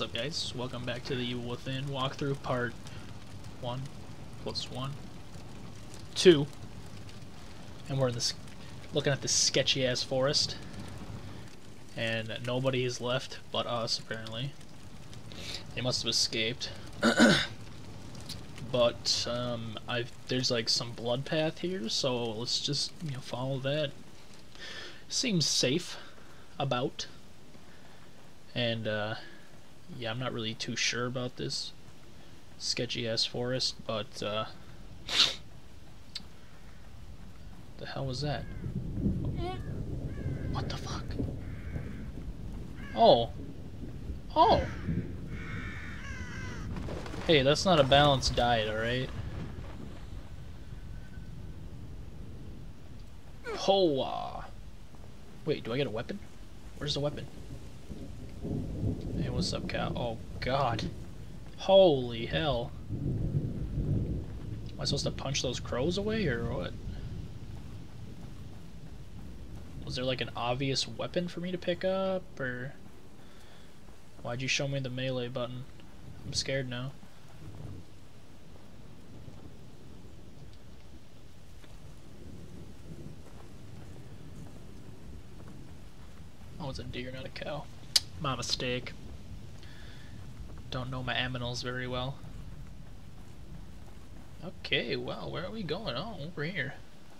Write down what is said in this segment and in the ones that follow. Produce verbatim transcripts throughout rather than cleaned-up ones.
What's up, guys? Welcome back to the Evil Within walkthrough part one plus one, two, and we're in this looking at this sketchy ass forest, and nobody is left but us apparently. They must have escaped. But um, I've there's like some blood path here, so let's just you know follow that. Seems safe about, and uh, yeah, I'm not really too sure about this sketchy ass forest, but uh, the hell was that? What the fuck? Oh, oh. Hey, that's not a balanced diet, alright? Hoa! Wait, do I get a weapon? Where's the weapon? Hey, what's up, cow? Oh, God. Holy hell. Am I supposed to punch those crows away, or what? Was there like an obvious weapon for me to pick up, or... Why'd you show me the melee button? I'm scared now. Oh, it's a deer, not a cow. My mistake. Don't know my aminals very well. Okay, well, where are we going? Oh, over here.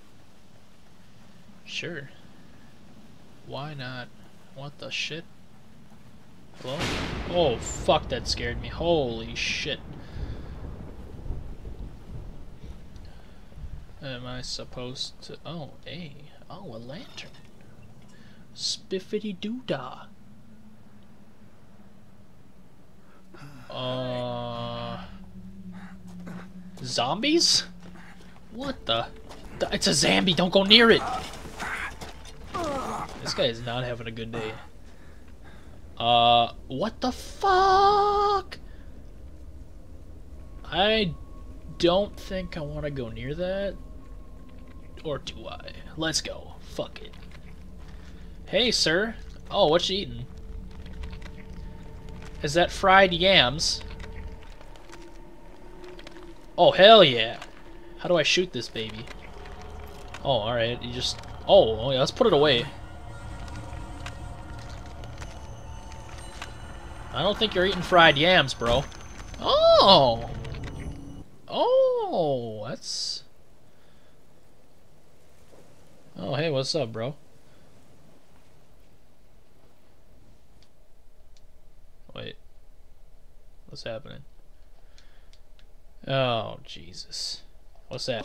Sure. Why not? What the shit? Hello? Oh, fuck, that scared me. Holy shit. Am I supposed to... Oh, hey. Oh, a lantern. Spiffity doodah. Uh... Zombies? What the... It's a zombie, don't go near it! This guy is not having a good day. Uh, what the fuck? I don't think I want to go near that. Or do I? Let's go. Fuck it. Hey, sir. Oh, what you eating? Is that fried yams? Oh, hell yeah. How do I shoot this baby? Oh, alright. You just... Oh, oh yeah, let's put it away. I don't think you're eating fried yams, bro. Oh! Oh, that's... Oh, hey, what's up, bro? Wait. What's happening? Oh, Jesus. What's that?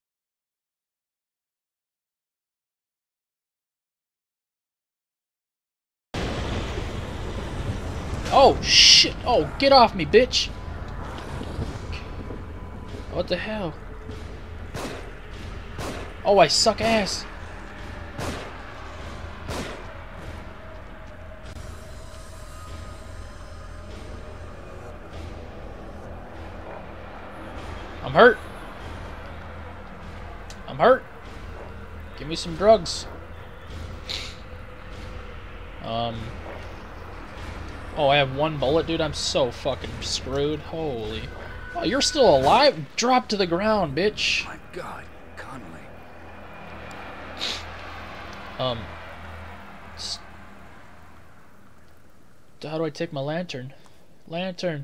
Oh, shit! Oh, get off me, bitch! What the hell? Oh, I suck ass! I'm hurt! I'm hurt! Give me some drugs. Um... Oh, I have one bullet, dude. I'm so fucking screwed. Holy. Oh, you're still alive? Drop to the ground, bitch. My God, Connolly. Um. How do I take my lantern? Lantern.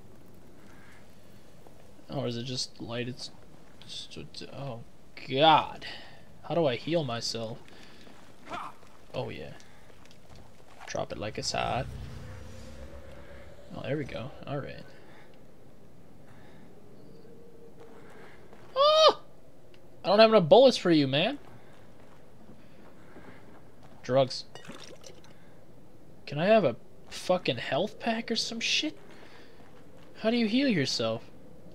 Oh, or is it just light? It's. Oh, God. How do I heal myself? Oh, yeah. Drop it like it's hot. Oh, there we go. Alright. Oh! I don't have enough bullets for you, man. Drugs. Can I have a fucking health pack or some shit? How do you heal yourself?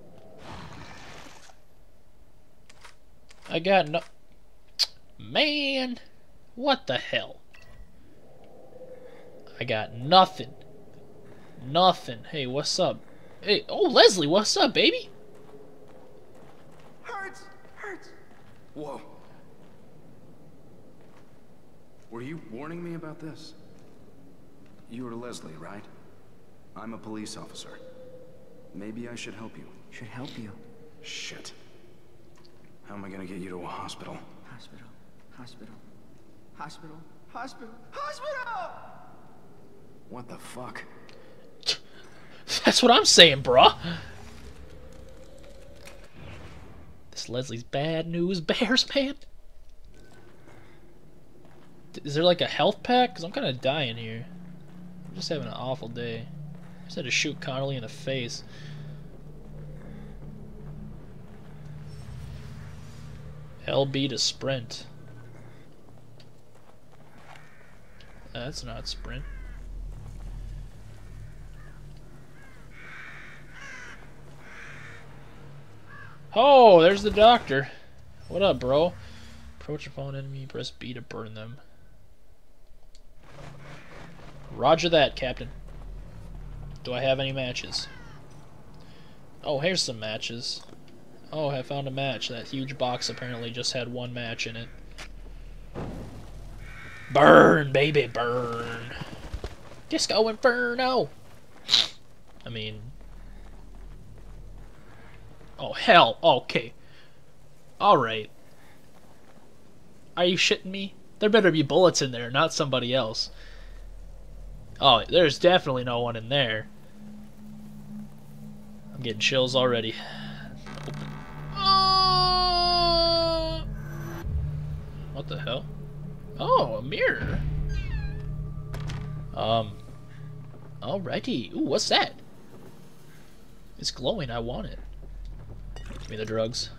I got no... Man! What the hell? I got nothing. Nothing. Hey, what's up? Hey, oh, Leslie, what's up, baby? Hurts! Hurts! Whoa. Were you warning me about this? You were Leslie, right? I'm a police officer. Maybe I should help you. Should help you. Shit. How am I gonna get you to a hospital? Hospital. Hospital. Hospital. Hospital. Hospital! What the fuck? That's what I'm saying, bruh. This Leslie's bad news bears, man. Is there like a health pack? Because I'm kind of dying here. I'm just having an awful day. I just had to shoot Connolly in the face. L B to sprint. That's not sprint. Oh, there's the doctor. What up, bro? Approach a fallen enemy, press B to burn them. Roger that, Captain. Do I have any matches? Oh, here's some matches. Oh, I found a match. That huge box apparently just had one match in it. Burn, baby, burn. Disco Inferno. I mean... Oh, hell. Okay. Alright. Are you shitting me? There better be bullets in there, not somebody else. Oh, there's definitely no one in there. I'm getting chills already. Oh! What the hell? Oh, a mirror. Um. Alrighty. Ooh, what's that? It's glowing. I want it. Give me the drugs.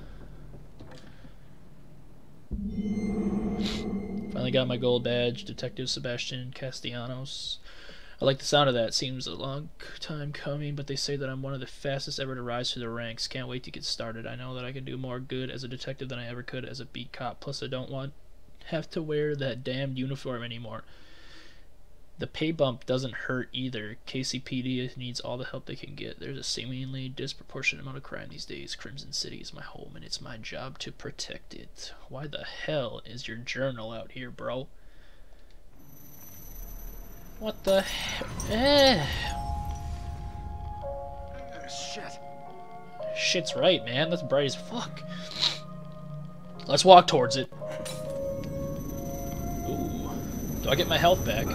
Finally got my gold badge. Detective Sebastian Castellanos. I like the sound of that. Seems a long time coming, but they say that I'm one of the fastest ever to rise through the ranks. Can't wait to get started. I know that I can do more good as a detective than I ever could as a beat cop. Plus, I don't want have to wear that damned uniform anymore. The pay bump doesn't hurt either. K C P D needs all the help they can get. There's a seemingly disproportionate amount of crime these days. Crimson City is my home, and it's my job to protect it. Why the hell is your journal out here, bro? What the hell? Eh. Shit. Shit's right, man. That's bright as fuck. Let's walk towards it. Ooh. Do I get my health back?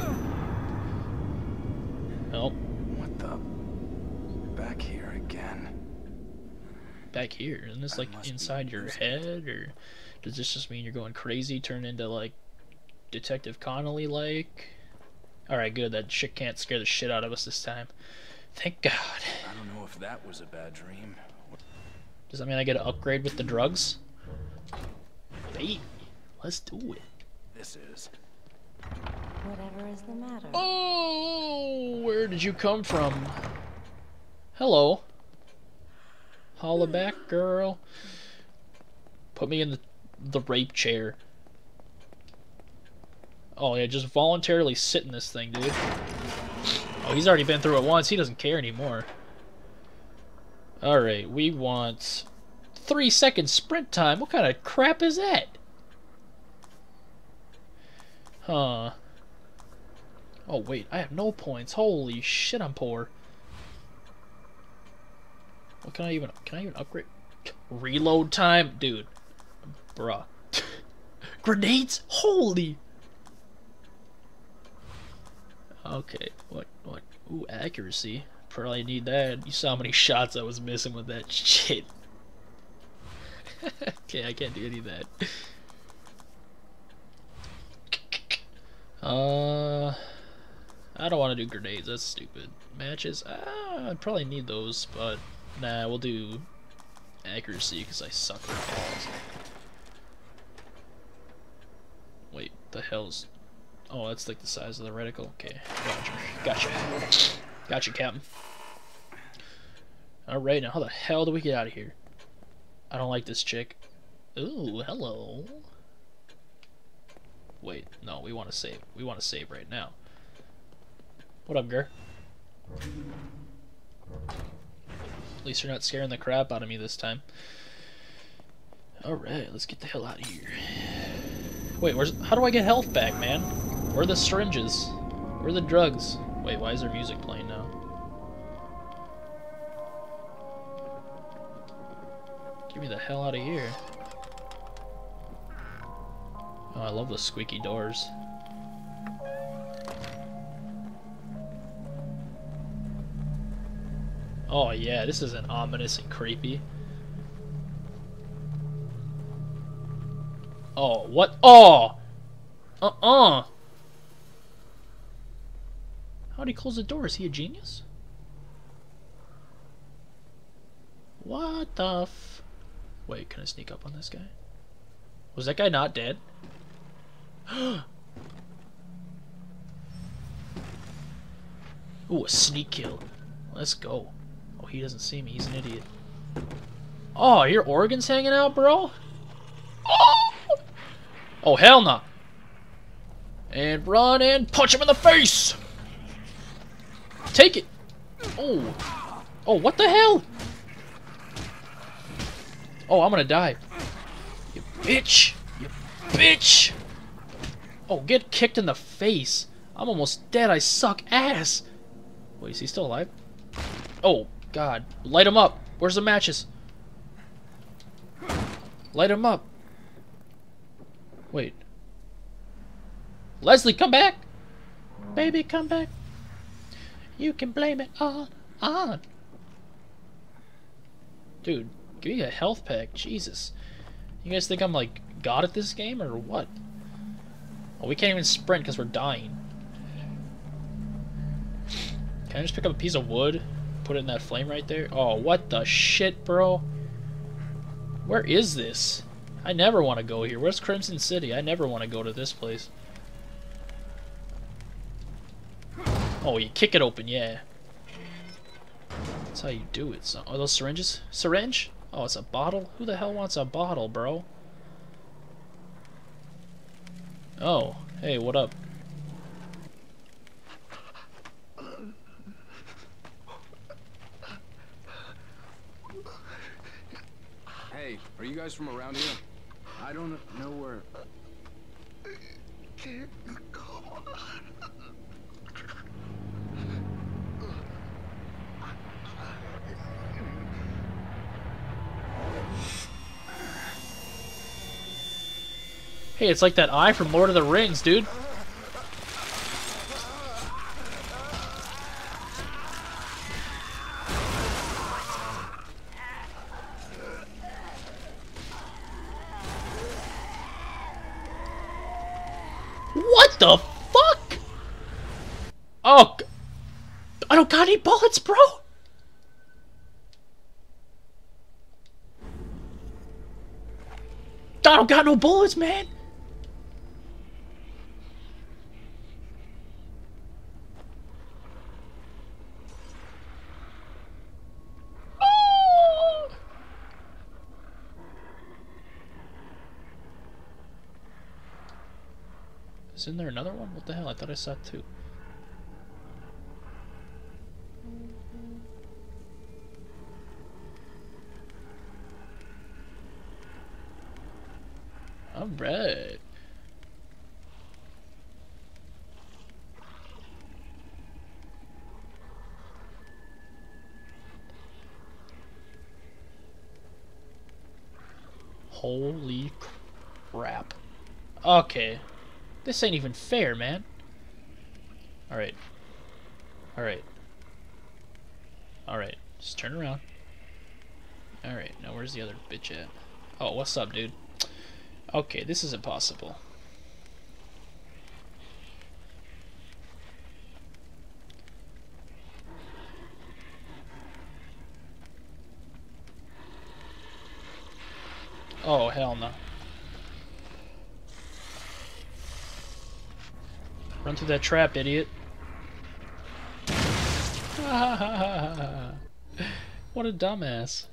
Nope. What the? Back here again. Back here? Isn't this like inside your head? Or does this just mean you're going crazy, turn into like Detective Connolly like? Alright, good. That shit can't scare the shit out of us this time. Thank God. I don't know if that was a bad dream. Does that mean I get an upgrade with the drugs? Baby, let's do it. This is. Whatever is the matter? Oh, where did you come from? Hello. Holla back, girl. Put me in the the rape chair. Oh yeah, just voluntarily sit in this thing, dude. Oh, he's already been through it once. He doesn't care anymore. Alright, we want three second sprint time. What kind of crap is that? Huh. Oh wait, I have no points. Holy shit, I'm poor. What can I even can I even upgrade? Reload time? Dude. Bruh. Grenades? Holy. Okay, what what ooh, accuracy. Probably need that. You saw how many shots I was missing with that shit. Okay, I can't do any of that. Uh I don't want to do grenades, that's stupid. Matches? Ah, I'd probably need those, but nah, we'll do accuracy because I suck at balls. Wait, the hell's... Oh, that's like the size of the reticle. Okay, gotcha. Gotcha. Gotcha, Captain. Alright, now how the hell do we get out of here? I don't like this chick. Ooh, hello. Wait, no, we want to save. We want to save right now. What up, girl? At least you're not scaring the crap out of me this time. Alright, let's get the hell out of here. Wait, where's... How do I get health back, man? Where are the syringes? Where are the drugs? Wait, why is there music playing now? Get me the hell out of here. Oh, I love those squeaky doors. Oh yeah, this isn't ominous and creepy. Oh, what? Oh! Uh-uh! How'd he close the door? Is he a genius? What the f... Wait, can I sneak up on this guy? Was that guy not dead? Ooh, a sneak kill. Let's go. Oh, he doesn't see me. He's an idiot. Oh, your organs hanging out, bro? Oh, oh hell no. And run and punch him in the face! Take it! Oh. Oh, what the hell? Oh, I'm gonna die. You bitch! You bitch! Oh, get kicked in the face. I'm almost dead. I suck ass. Wait, is he still alive? Oh, God. Light him up. Where's the matches? Light him up. Wait. Leslie, come back! Baby, come back. You can blame it on, on. Dude, give me a health pack. Jesus. You guys think I'm, like, God at this game, or what? Oh, we can't even sprint because we're dying. Can I just pick up a piece of wood? Put it in that flame right there? Oh, what the shit, bro? Where is this? I never want to go here. Where's Crimson City? I never want to go to this place. Oh, you kick it open, yeah. That's how you do it. So, are those syringes? Syringe? Oh, it's a bottle? Who the hell wants a bottle, bro? Oh, hey, what up? Hey, are you guys from around here? I don't know where. Can't go on. Hey, it's like that eye from Lord of the Rings, dude. What the fuck? Oh, I don't got any bullets, bro. I don't got no bullets, man. Oh! Isn't there another one? What the hell? I thought I saw two. Alright. Holy crap. Okay. This ain't even fair, man. Alright. Alright. Alright. Just turn around. Alright, now where's the other bitch at? Oh, what's up, dude? Okay, this is impossible. Oh, hell no. Run through that trap, idiot. What a dumbass.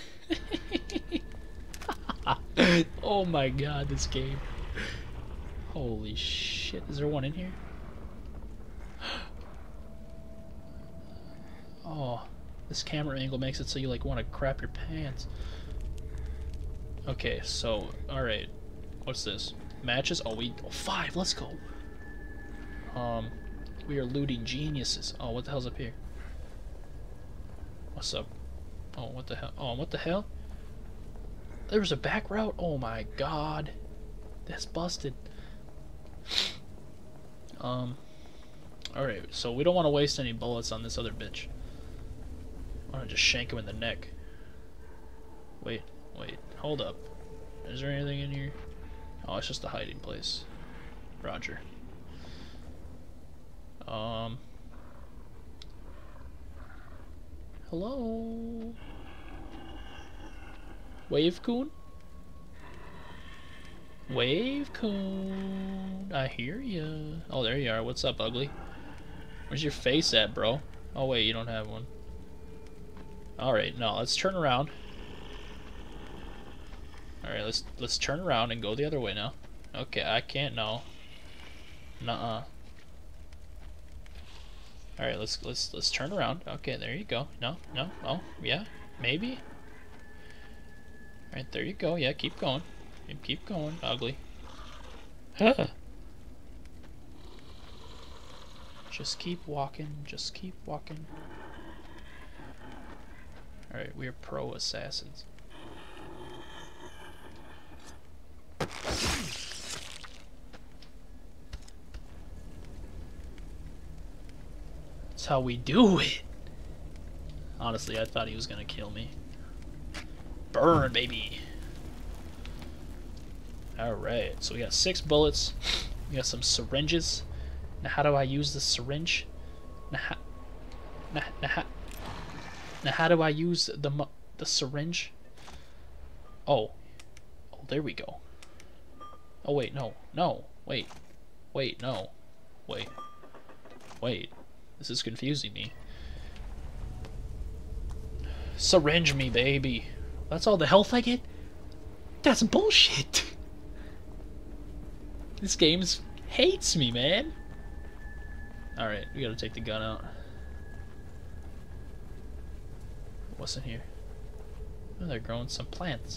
Oh my god, this game. Holy shit. Is there one in here? Oh, this camera angle makes it so you like want to crap your pants. Okay, so, alright. What's this? Matches? Oh, we... Oh, five! Let's go! Um, we are looting geniuses. Oh, what the hell's up here? What's up? Oh, what the hell? Oh, what the hell? There was a back route? Oh my god. That's busted. Um, alright, so we don't want to waste any bullets on this other bitch. I want to just shank him in the neck. Wait, wait, hold up. Is there anything in here? Oh, it's just a hiding place. Roger. Um. Hello? Wave Coon? Wave Coon, I hear ya. Oh, there you are. What's up, ugly? Where's your face at, bro? Oh, wait, you don't have one. Alright, no, let's turn around. Alright, let's let's turn around and go the other way now. Okay, I can't, no. Nuh-uh. Alright, let's let's let's turn around. Okay, there you go. No, no, oh, yeah, maybe. Alright, there you go. Yeah, keep going. Keep going, ugly. Huh. Just keep walking, just keep walking. Alright, we are pro assassins. That's how we do it. Honestly, I thought he was gonna kill me. Burn, baby. Alright, so we got six bullets. We got some syringes. Now how do I use the syringe? Now how, now, now, how, now how do I use the the syringe? Oh. Oh, there we go. Oh, wait, no. No. Wait. Wait, no. Wait. Wait. This is confusing me. Syringe me, baby. That's all the health I get? That's bullshit. This game hates me, man. Alright, we gotta take the gun out. What's in here? Oh, they're growing some plants.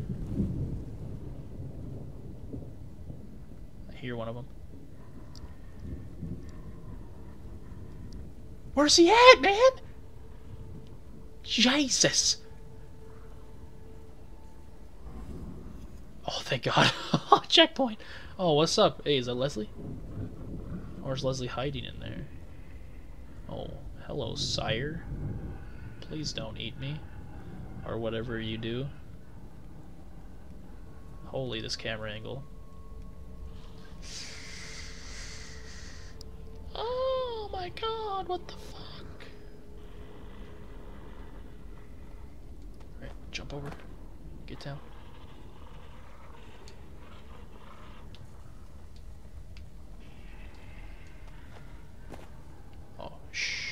I hear one of them. Where's he at, man? Jesus. Oh, thank God. Checkpoint. Oh, what's up? Hey, is that Leslie? Or is Leslie hiding in there? Oh, hello, sire. Please don't eat me. Or whatever you do. Holy, this camera angle. Oh my God, what the fuck? Alright, jump over. Get down. Oh, shh.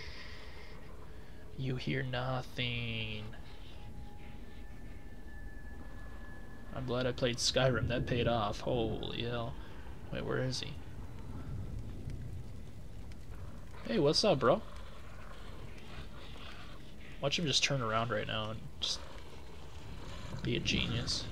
You hear nothing. I'm glad I played Skyrim. That paid off. Holy hell. Wait, where is he? Hey, what's up, bro? Watch him just turn around right now and just be a genius.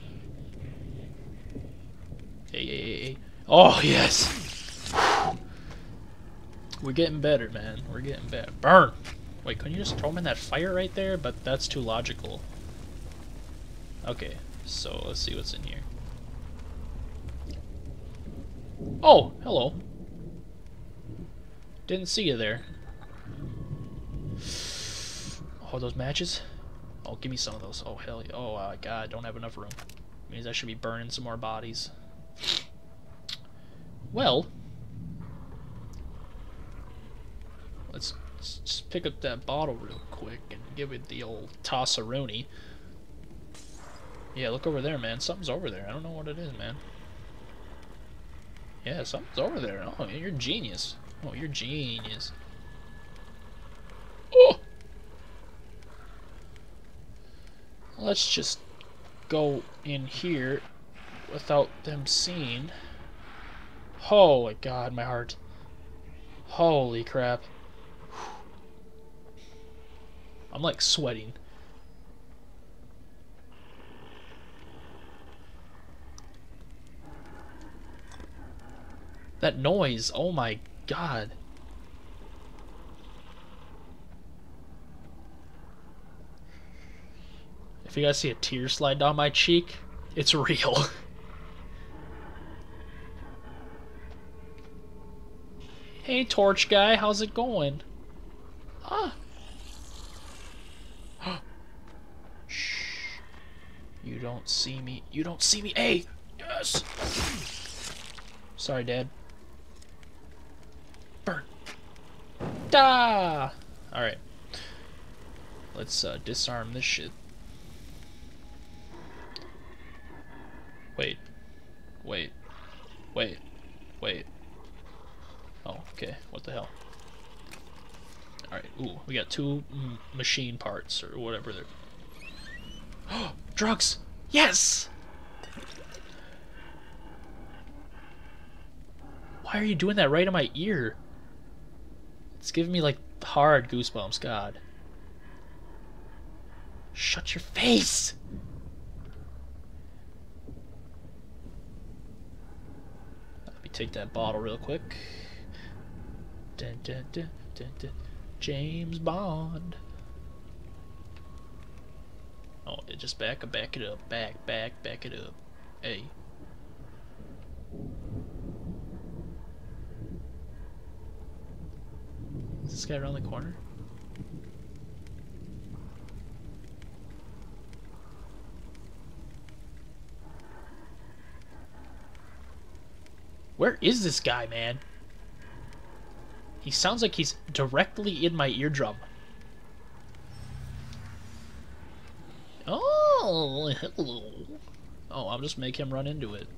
Hey, hey, hey, hey. Oh, yes! We're getting better, man. We're getting better. Burn! Wait, couldn't you just throw him in that fire right there? But that's too logical. Okay, so let's see what's in here. Oh, hello. Didn't see you there. Oh, those matches? Oh, give me some of those. Oh, hell yeah. Oh, uh, God, I don't have enough room. Means I should be burning some more bodies. Well, let's just pick up that bottle real quick and give it the old toss-a-rooney. Yeah, look over there, man. Something's over there. I don't know what it is, man. Yeah, something's over there. Oh, you're a genius. Oh, you're genius. Oh! Let's just go in here without them seeing. Holy God, my heart. Holy crap. I'm like sweating. That noise, oh my God. If you guys see a tear slide down my cheek, it's real. Hey, torch guy, how's it going? Ah. Shh. You don't see me. You don't see me. Hey! Yes! Sorry, Dad. Burn. Da! Alright. Let's uh, disarm this shit. Wait. Wait. Wait. Wait. Oh, okay. What the hell? Alright. Ooh, we got two m machine parts, or whatever they're... Oh! Drugs! Yes! Why are you doing that right in my ear? It's giving me, like, hard goosebumps. God. Shut your face! Let me take that bottle real quick. Dun, dun, dun, dun, dun. James Bond. Oh, it just back, back it up, back, back, back it up. Hey. Is this guy around the corner? Where is this guy, man? He sounds like he's directly in my eardrum. Oh, hello. Oh, I'll just make him run into it.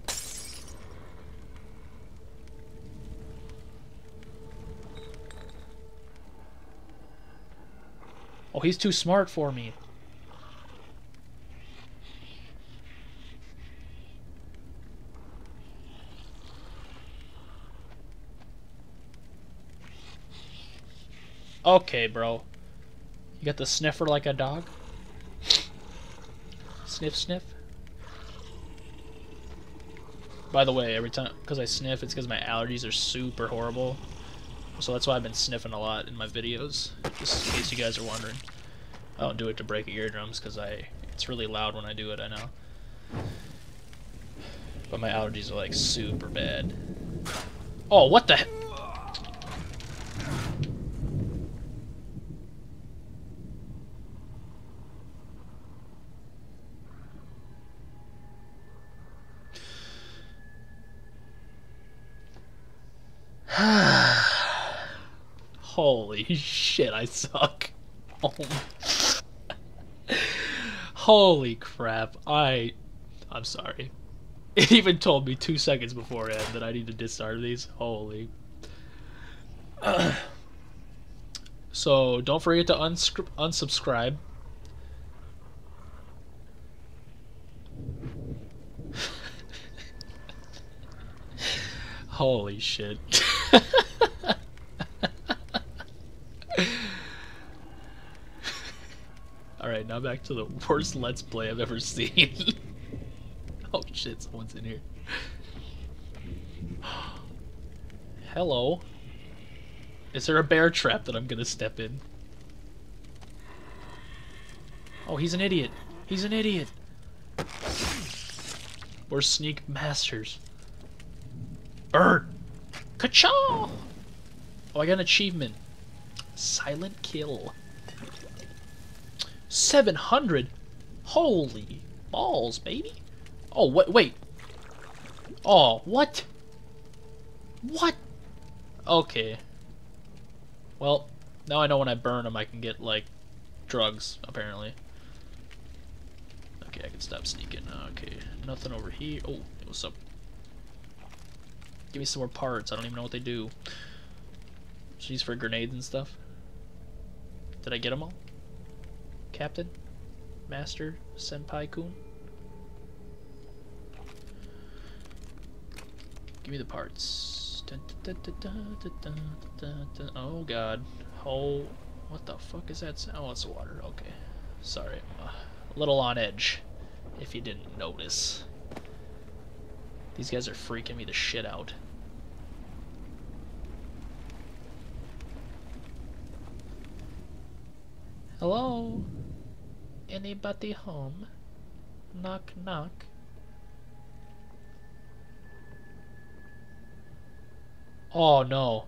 Oh, he's too smart for me. Okay, bro. You got the sniffer like a dog? Sniff, sniff. By the way, every time, because I sniff, it's because my allergies are super horrible. So that's why I've been sniffing a lot in my videos, just in case you guys are wondering. I don't do it to break eardrums, because I it's really loud when I do it, I know. But my allergies are, like, super bad. Oh, what the heck? Holy shit, I suck. Oh my. Holy crap. I... I'm sorry. It even told me two seconds beforehand that I need to disarm these. Holy. Uh, so, don't forget to unscri- unsubscribe. Holy shit. Alright, now back to the worst Let's Play I've ever seen. Oh shit, someone's in here. Hello. Is there a bear trap that I'm gonna step in? Oh, he's an idiot. He's an idiot. We're sneak masters. Bird! Ka-chow! Oh, I got an achievement. Silent kill. seven hundred? Holy balls, baby. Oh, wait, wait. Oh, what? What? Okay. Well, now I know when I burn them I can get, like, drugs, apparently. Okay, I can stop sneaking. Okay, nothing over here. Oh, what's up? Give me some more parts. I don't even know what they do. She's for grenades and stuff. Did I get them all? Captain? Master? Senpai-kun? Give me the parts. Dun, dun, dun, dun, dun, dun, dun, dun. Oh god. Oh, what the fuck is that? Oh, it's water. Okay. Sorry. Uh, a little on edge, if you didn't notice. These guys are freaking me the shit out. Hello? Anybody home? Knock, knock. Oh, no.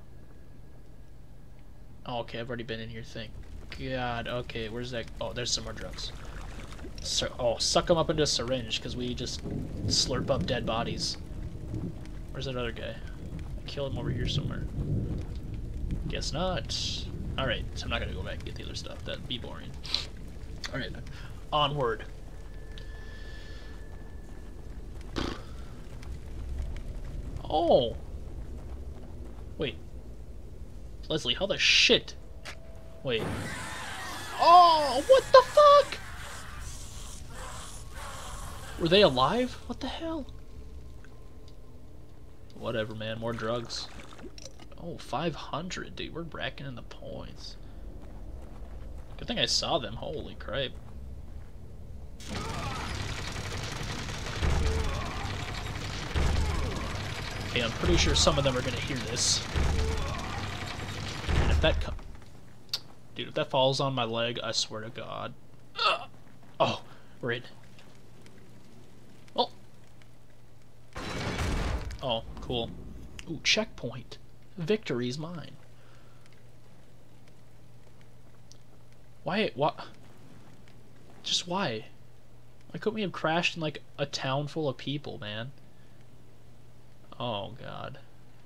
Oh, okay, I've already been in here, thank God. Okay, where's that? Oh, there's some more drugs. So, oh, suck them up into a syringe, because we just slurp up dead bodies. Where's that other guy? I killed him over here somewhere. Guess not. Alright, so I'm not gonna go back and get the other stuff. That'd be boring. Alright, onward. Oh! Wait. Leslie, how the shit? Wait. Oh, what the fuck? Were they alive? What the hell? Whatever, man. More drugs. Oh, five hundred, dude. We're racking in the points. Good thing I saw them. Holy crap. Okay, I'm pretty sure some of them are gonna hear this. And if that co- Dude, if that falls on my leg, I swear to God. Ugh. Oh, we're in. Oh. Oh, cool. Ooh, checkpoint. Victory's mine. Why? What? Just why? Why couldn't we have crashed in like a town full of people, man? Oh God.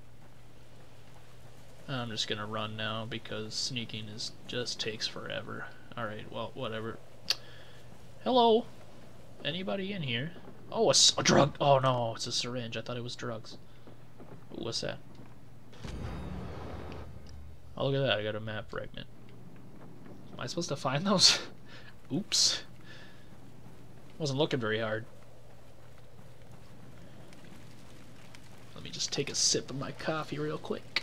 I'm just gonna run now because sneaking is just takes forever. Alright, well, whatever. Hello? Anybody in here? Oh, a, a drug! Oh no, it's a syringe. I thought it was drugs. Ooh, what's that? Oh, look at that. I got a map fragment. Am I supposed to find those? Oops. Wasn't looking very hard. Let me just take a sip of my coffee real quick.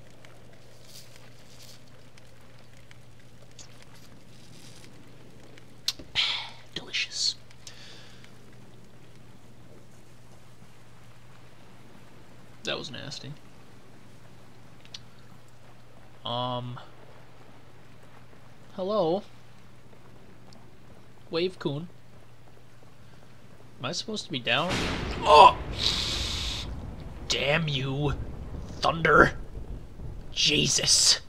Delicious. That was nasty. Um. Hello? Wave Coon. Am I supposed to be down? Oh! Damn you! Thunder! Jesus!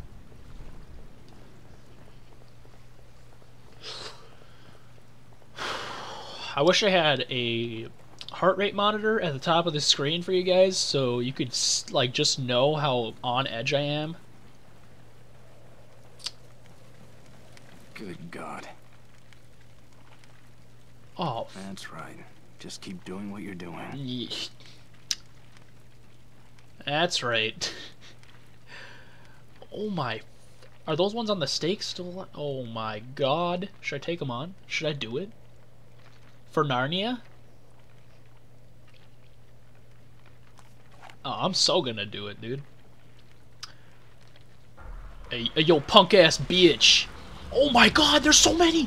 I wish I had a heart rate monitor at the top of the screen for you guys so you could like just know how on edge I am. Good God. Oh. That's right. Just keep doing what you're doing. Yeah. That's right. Oh my. Are those ones on the stake still alive? Oh my God. Should I take them on? Should I do it? For Narnia? Oh, I'm so gonna do it, dude. Hey, hey yo, punk ass bitch. Oh my God, there's so many.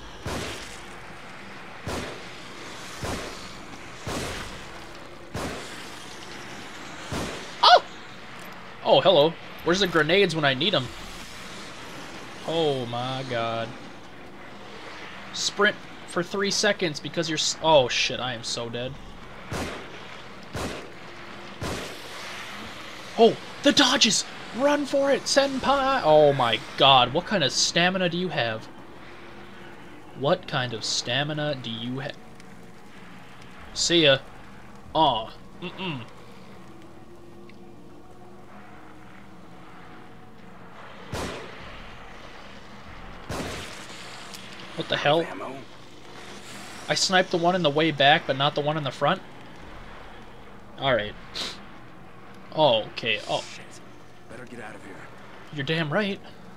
Oh! Oh, hello. Where's the grenades when I need them? Oh my God. Sprint for three seconds because you're... S oh shit, I am so dead. Oh, the dodges! Run for it, senpai! Oh my God, what kind of stamina do you have? What kind of stamina do you have? See ya. Aw. Mm-mm. What the hell? I sniped the one in the way back, but not the one in the front? Alright. Oh, okay. Oh. Shit. Better get out of here. You're damn right.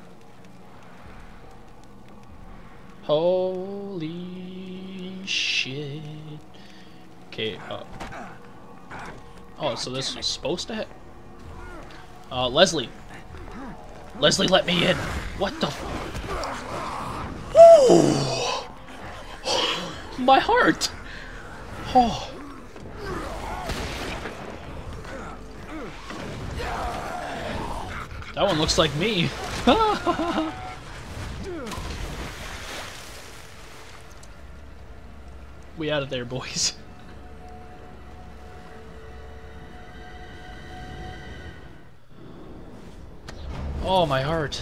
Holy shit. Okay, uh... oh, so this was supposed to ha- Uh, Leslie. Leslie, let me in. What the f- Oh! My heart! Oh. That one looks like me. We out of there, boys. Oh, my heart.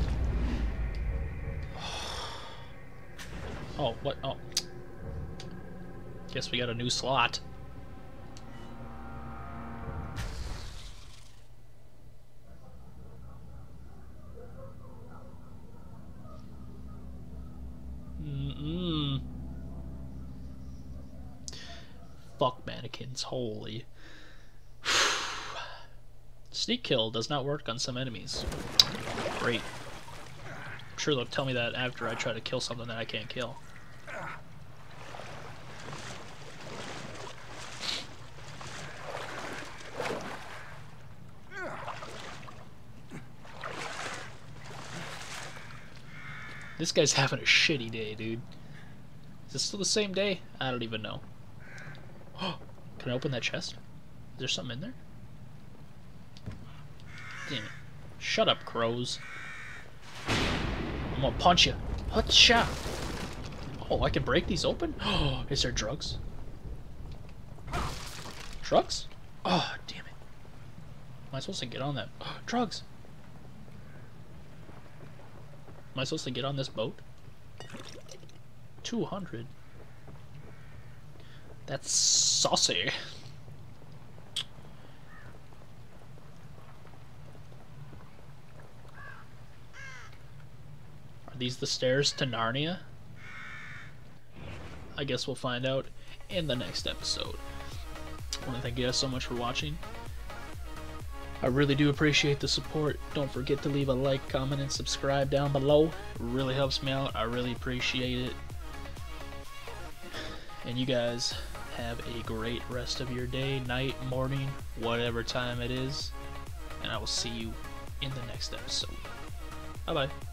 Oh, what? Oh. Guess we got a new slot. Mm-mm. Fuck mannequins, holy. Sneak kill does not work on some enemies. Great. I'm sure they'll tell me that after I try to kill something that I can't kill. This guy's having a shitty day, dude. Is this still the same day? I don't even know. Can I open that chest? Is there something in there? Damn it. Shut up, crows. I'm gonna punch you. Hutcha! Oh, I can break these open? Oh, is there drugs? Drugs? Oh, damn it. Am I supposed to get on that? Drugs! Am I supposed to get on this boat? two hundred. That's saucy. Are these the stairs to Narnia? I guess we'll find out in the next episode. I want to thank you guys so much for watching. I really do appreciate the support. Don't forget to leave a like, comment, and subscribe down below. It really helps me out. I really appreciate it. And you guys have a great rest of your day, night, morning, whatever time it is. And I will see you in the next episode. Bye-bye.